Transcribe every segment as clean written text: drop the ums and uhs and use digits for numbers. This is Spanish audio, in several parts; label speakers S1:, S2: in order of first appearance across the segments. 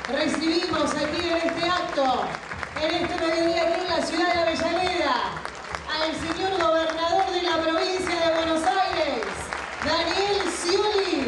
S1: recibimos aquí en este acto, en este mediodía aquí en la ciudad de Avellaneda, al señor gobernador de la provincia de Buenos Aires, Daniel Scioli.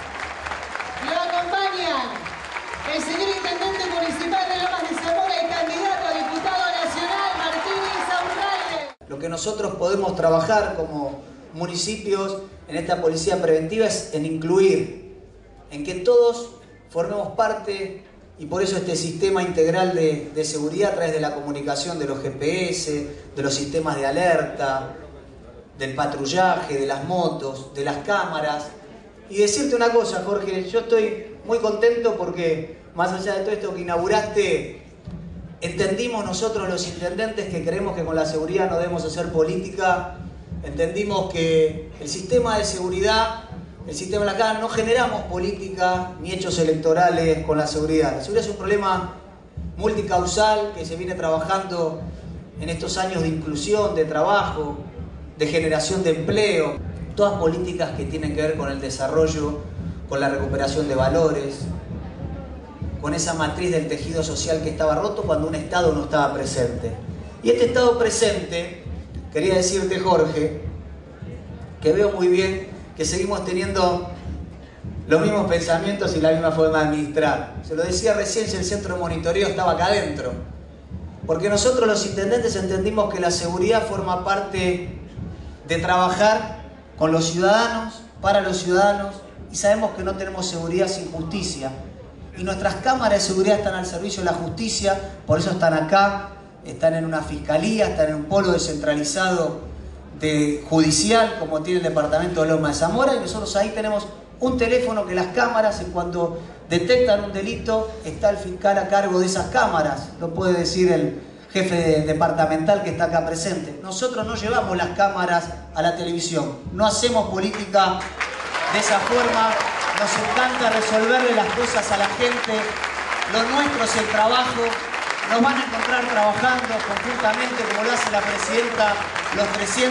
S1: Lo acompañan el señor intendente municipal de Lomas de Zamora y candidato a diputado nacional, Martín Insaurralde.
S2: Lo que nosotros podemos trabajar como municipios en esta policía preventiva es en incluir, en que todos formemos parte, y por eso este sistema integral de seguridad a través de la comunicación de los GPS, de los sistemas de alerta, del patrullaje, de las motos, de las cámaras. Y decirte una cosa, Jorge, yo estoy muy contento porque más allá de todo esto que inauguraste, entendimos nosotros los intendentes que creemos que con la seguridad no debemos hacer política, entendimos que el sistema de seguridad, el sistema de la cara, no generamos política ni hechos electorales con la seguridad. La seguridad es un problema multicausal que se viene trabajando en estos años de inclusión, de trabajo, de generación de empleo, todas políticas que tienen que ver con el desarrollo, con la recuperación de valores, con esa matriz del tejido social que estaba roto cuando un Estado no estaba presente. Y este Estado presente, quería decirte, Jorge, que veo muy bien que seguimos teniendo los mismos pensamientos y la misma forma de administrar. Se lo decía recién, si el centro de monitoreo estaba acá adentro. Porque nosotros los intendentes entendimos que la seguridad forma parte de trabajar con los ciudadanos, para los ciudadanos, y sabemos que no tenemos seguridad sin justicia. Y nuestras cámaras de seguridad están al servicio de la justicia, por eso están acá, están en una fiscalía, están en un polo descentralizado judicial, como tiene el departamento de Lomas de Zamora, y nosotros ahí tenemos un teléfono que las cámaras, en cuanto detectan un delito, está el fiscal a cargo de esas cámaras, lo puede decir el jefe departamental que está acá presente. Nosotros no llevamos las cámaras a la televisión, no hacemos política de esa forma, nos encanta resolverle las cosas a la gente, lo nuestro es el trabajo. Nos van a encontrar trabajando conjuntamente, como lo hace la presidenta, los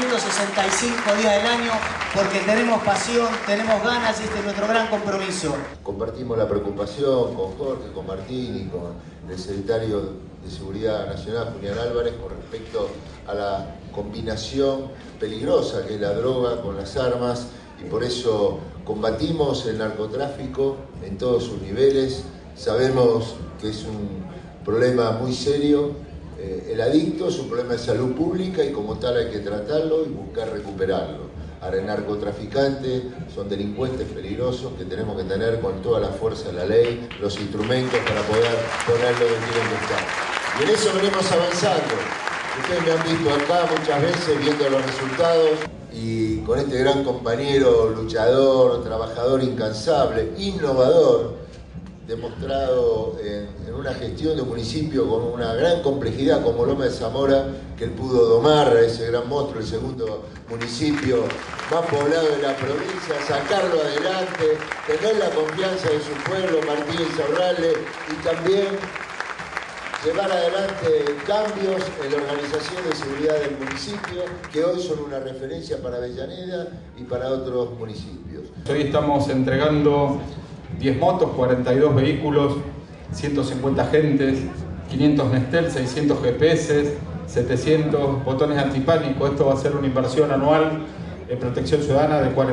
S2: 365 días del año, porque tenemos pasión, tenemos ganas y este es nuestro gran compromiso.
S3: Compartimos la preocupación con Jorge, con Martín y con el secretario de Seguridad Nacional, Julián Álvarez, con respecto a la combinación peligrosa que es la droga con las armas, y por eso combatimos el narcotráfico en todos sus niveles. Sabemos que es un problema muy serio, el adicto es un problema de salud pública y como tal hay que tratarlo y buscar recuperarlo. Ahora, el narcotraficante son delincuentes peligrosos que tenemos que tener con toda la fuerza de la ley, los instrumentos para poder ponerlo donde tienen que estar. Y en eso venimos avanzando. Ustedes me han visto acá muchas veces viendo los resultados y con este gran compañero, luchador, trabajador incansable, innovador, demostrado en una gestión de un municipio con una gran complejidad como Lomas de Zamora, que él pudo domar a ese gran monstruo, el segundo municipio más poblado de la provincia, sacarlo adelante, tener la confianza de su pueblo, Martín Insaurralde, y también llevar adelante cambios en la organización de seguridad del municipio, que hoy son una referencia para Avellaneda y para otros municipios.
S4: Hoy estamos entregando 10 motos, 42 vehículos, 150 agentes, 500 Nestel, 600 GPS, 700 botones antipánico. Esto va a ser una inversión anual en protección ciudadana de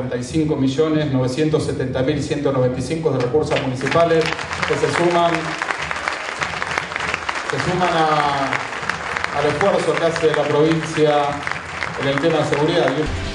S4: 45.970.195 de recursos municipales que se suman al esfuerzo que hace la provincia en el tema de seguridad.